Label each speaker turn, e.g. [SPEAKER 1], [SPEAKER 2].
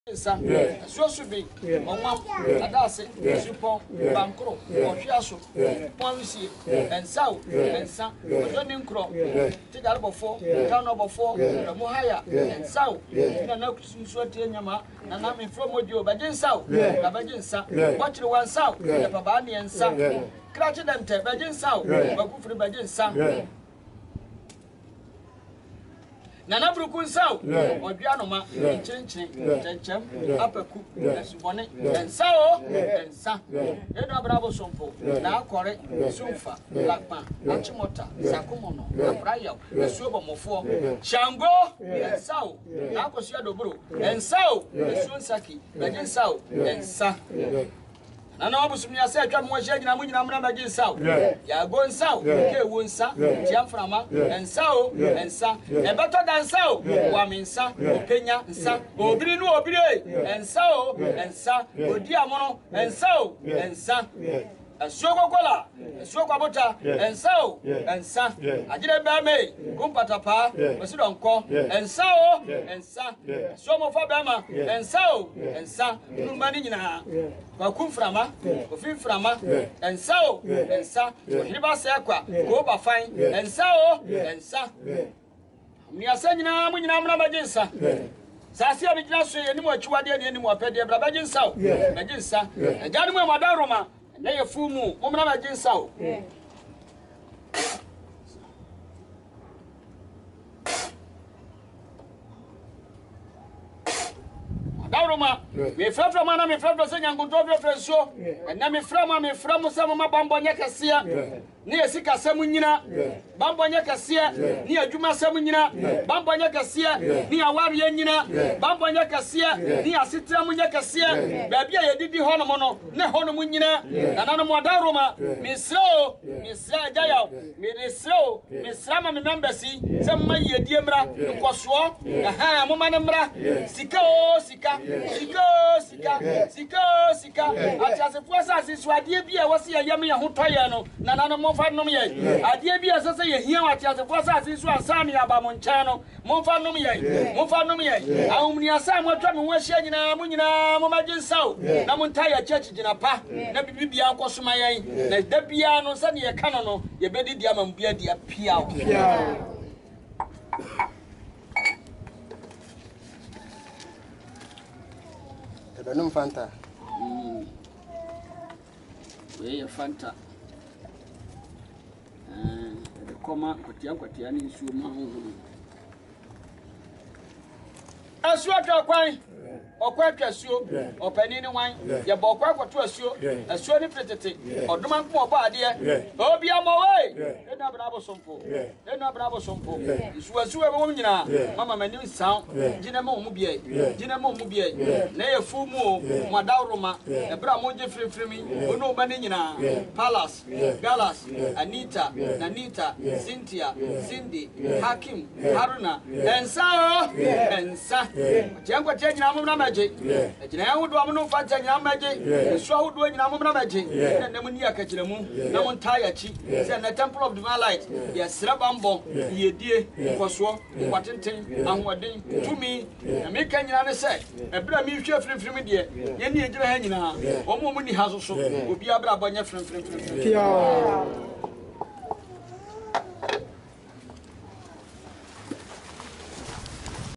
[SPEAKER 1] Sa so be onwam adase supon bankro ohwiaso ponsi ensaw ensa odoni nkro tigalbofo kanobofo mo haya ensaw na kusunso tie nyama na na me from odio bagensaw na bagensa watchire wansaw ya baba ne ensa krache dante bagensaw bakufri bagensa Nana Brukun Sao, or Gianoma, Chinchin, Chenchem, Apaku, Sibone, and Sao, and Sa, Edna Bravo Sompo, now correct, Sunfa, Lakma, Achimota, Sakumono, Aprayo, the Subomofo, Shango, and Sao, Nakosia Dobru, and Sao, the Sunsaki, Bagin Sao, and Sa. And I was myself, I'm watching Namunam Sao. Ya go and Sao, Wunsa, Jamframa, and Sao, and Sa, and better than Sao, Waminsa, Kenya, Sa, Obrino, and Sao, and Sa, Odiamono, and Sao, and Sa. A sugar cola, a sugar butter, and so, and son. I didn't bear me, Kumpatapa, was it on call, and so, and son. Some of Obama, and so, and son. No money in her. Wakum frama, Ofin frama, and so, and son. Hiba Sequa, go by fine, and so, and son. We are sending our Majinsa. Sasia Vignas, any more Chuadi, any more Pedia Brabajinsa, Majinsa, and Januma Madaroma. Na ye fumu mo na majinsa o Daruma me frafra mana me frafra se nyangoto frafra so na me framo se mo mabambo nya kasia ni esika semu nyina bambo nya kasia ni adwuma semu nyina bambo nya kasia ni aware nyina bambo nya kasia ni asitra mu nya kasia baabi a yedidi hono mo no ne hono mu nyina nana mo Daruma me sro agyaya me resro me srama me members se ma yedi emra nkoso aha mo manemra sika o sika atiase fuasa sisu adie bia wose yam ye hotoye no nana mo fa nom ye adie bia sese ye hia atiase fuasa sisu ansami aba mo nche no mo fa nom ye awumni asa mo twa me ho ahia nyina mo majinsaw na mo ntaya church gina pa na bibia akosoma yen na da bia no se ne ye kano no ye bedi dia mambia dia pia
[SPEAKER 2] Benum Fanta.
[SPEAKER 1] We Fanta. The coma, Kotia ni Suma. As you are quite. Or quite a show, or penny wine, your bokwa to a show, a shorty pretty, or Duman for body. Oh, be on my way. Then I bravo sompo. Then I bravo sompo. It was you a woman, Mamma, my new sound, Ginamo Mubie, Nay a full move, Madaroma, a Bramonje free me, who no Manina, Palace, Galas, Anita, Nanita, Cynthia, Cindy, Hakim, Haruna, and Sa, Jango Changam. Ejina wo do amono Fanta nya maje so wo do nyina momna maje na namu ni akachiremu na mo ntaya chi say na temple of divine light ya srabambo yedie koso kwatenten ahwoden tumi na meka nyina ne say ebra mi hwe fremfrem de ye ni ejira ha nyina omo mu ni ha so obi abra bonya fremfrem